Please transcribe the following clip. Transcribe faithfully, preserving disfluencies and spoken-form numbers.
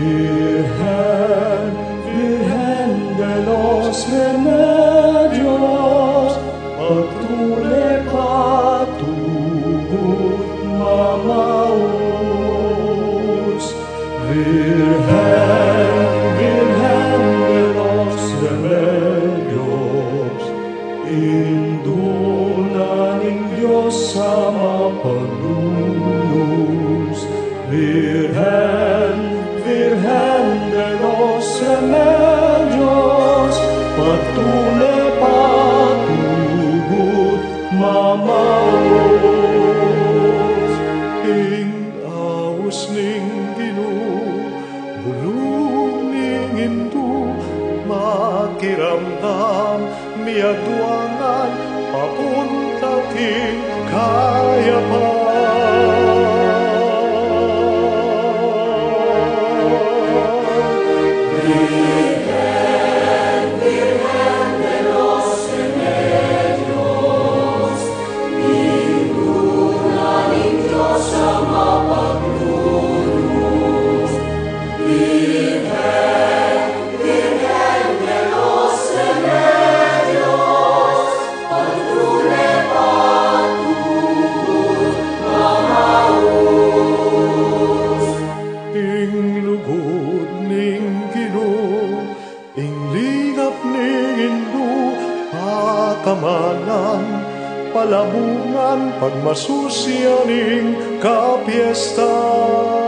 Virgen, Virgen de los Remedios, pagtule patugut mamaus. Virgen, Virgen de los Remedios, indunaning Diyos sa mapalulus. Virgen, Virgen de los Remedios, pagtule patugut mamaus. Ing awos ning Ginoo, bulong ning Indu, makiramdam miadwangan papunta king kayapan. Kamanan, palabungan, pagmasusyaning kapiesta.